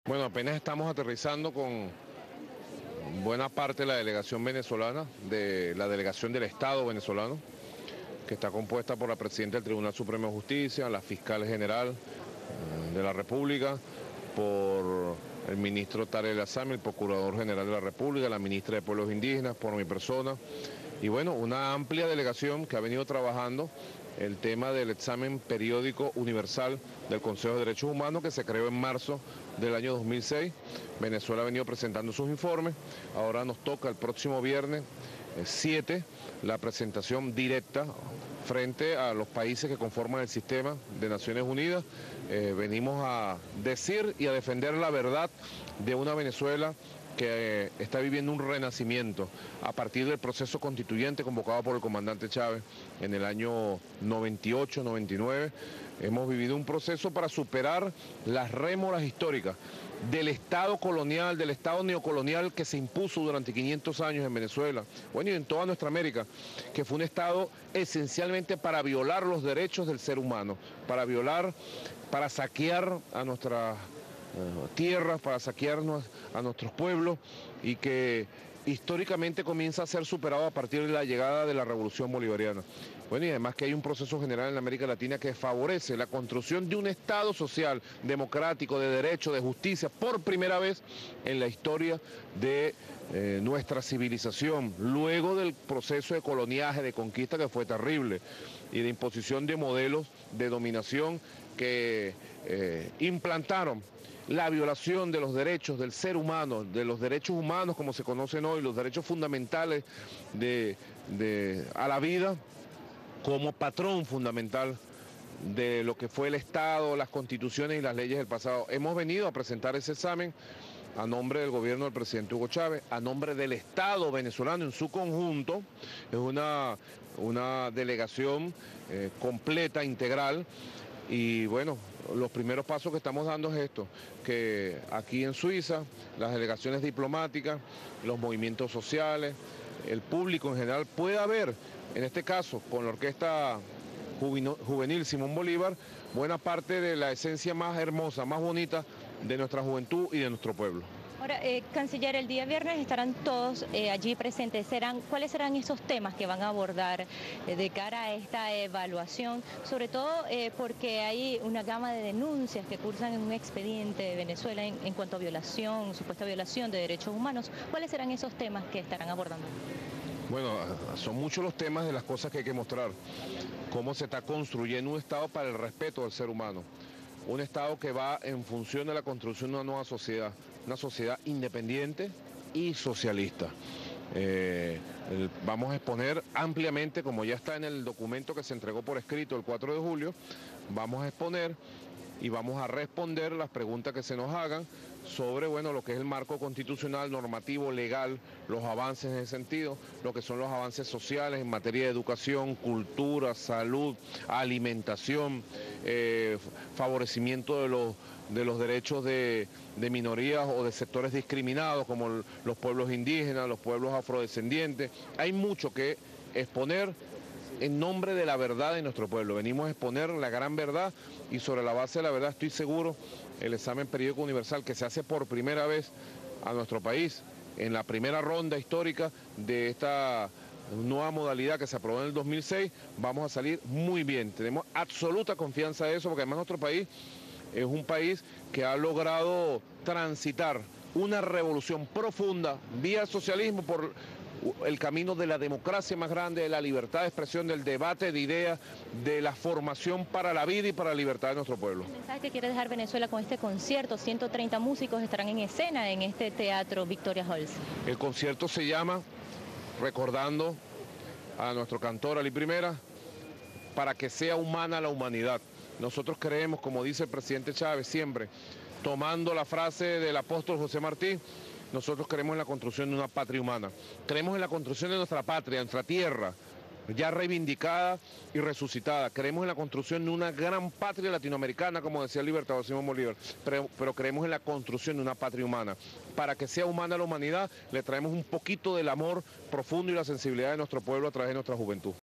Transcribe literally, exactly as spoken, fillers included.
Bueno, apenas estamos aterrizando con buena parte de la delegación venezolana, de la delegación del Estado venezolano, que está compuesta por la presidenta del Tribunal Supremo de Justicia, la fiscal general eh, de la República, por el ministro Tarek El Aissami, el procurador general de la República, la ministra de Pueblos Indígenas, por mi persona, y bueno, una amplia delegación que ha venido trabajando el tema del examen periódico universal del Consejo de Derechos Humanos que se creó en marzo del año dos mil seis. Venezuela ha venido presentando sus informes, ahora nos toca el próximo viernes siete la presentación directa frente a los países que conforman el sistema de Naciones Unidas. Eh, venimos a decir y a defender la verdad de una Venezuela que eh, está viviendo un renacimiento a partir del proceso constituyente convocado por el comandante Chávez en el año noventa y ocho noventa y nueve. Hemos vivido un proceso para superar las rémoras históricas del Estado colonial, del Estado neocolonial que se impuso durante quinientos años en Venezuela, bueno, y en toda nuestra América, que fue un Estado esencialmente para violar los derechos del ser humano, para violar, para saquear a nuestras eh, tierras, para saquearnos a nuestros pueblos, y que históricamente comienza a ser superado a partir de la llegada de la Revolución Bolivariana. Bueno, y además que hay un proceso general en la América Latina que favorece la construcción de un Estado social, democrático, de derecho, de justicia, por primera vez en la historia de eh, nuestra civilización, luego del proceso de coloniaje, de conquista que fue terrible, y de imposición de modelos de dominación que eh, implantaron la violación de los derechos del ser humano, de los derechos humanos como se conocen hoy, los derechos fundamentales de, de, a la vida, como patrón fundamental de lo que fue el Estado, las constituciones y las leyes del pasado. Hemos venido a presentar ese examen a nombre del gobierno del presidente Hugo Chávez, a nombre del Estado venezolano en su conjunto. Es una, una delegación eh, completa, integral. Y bueno, los primeros pasos que estamos dando es esto, que aquí en Suiza, las delegaciones diplomáticas, los movimientos sociales, el público en general pueda ver, en este caso, con la Orquesta Juvenil Simón Bolívar, buena parte de la esencia más hermosa, más bonita de nuestra juventud y de nuestro pueblo. Ahora, eh, canciller, el día viernes estarán todos eh, allí presentes. ¿Serán, ¿Cuáles serán esos temas que van a abordar eh, de cara a esta evaluación? Sobre todo eh, porque hay una gama de denuncias que cursan en un expediente de Venezuela en, en cuanto a violación, supuesta violación de derechos humanos. ¿Cuáles serán esos temas que estarán abordando? Bueno, son muchos los temas de las cosas que hay que mostrar. Cómo se está construyendo un Estado para el respeto del ser humano. Un Estado que va en función de la construcción de una nueva sociedad, una sociedad independiente y socialista. Eh, el, vamos a exponer ampliamente, como ya está en el documento que se entregó por escrito el cuatro de julio, vamos a exponer y vamos a responder las preguntas que se nos hagan sobre, bueno, lo que es el marco constitucional, normativo, legal, los avances en ese sentido, lo que son los avances sociales en materia de educación, cultura, salud, alimentación, eh, favorecimiento de los, de los derechos de, de minorías o de sectores discriminados como los pueblos indígenas, los pueblos afrodescendientes. Hay mucho que exponer en nombre de la verdad de nuestro pueblo. Venimos a exponer la gran verdad y sobre la base de la verdad estoy seguro el examen periódico universal que se hace por primera vez a nuestro país en la primera ronda histórica de esta nueva modalidad que se aprobó en el dos mil seis, vamos a salir muy bien. Tenemos absoluta confianza de eso porque además nuestro país es un país que ha logrado transitar una revolución profunda vía el socialismo por el camino de la democracia más grande, de la libertad de expresión, del debate de ideas, de la formación para la vida y para la libertad de nuestro pueblo. ¿El mensaje que quiere dejar Venezuela con este concierto? ciento treinta músicos estarán en escena en este teatro Victoria Halls. El concierto se llama Recordando a nuestro cantor Ali Primera, para que sea humana la humanidad. Nosotros creemos, como dice el presidente Chávez siempre, tomando la frase del apóstol José Martí, nosotros creemos en la construcción de una patria humana. Creemos en la construcción de nuestra patria, nuestra tierra, ya reivindicada y resucitada. Creemos en la construcción de una gran patria latinoamericana, como decía el libertador Simón Bolívar, pero, pero creemos en la construcción de una patria humana. Para que sea humana la humanidad, le traemos un poquito del amor profundo y la sensibilidad de nuestro pueblo a través de nuestra juventud.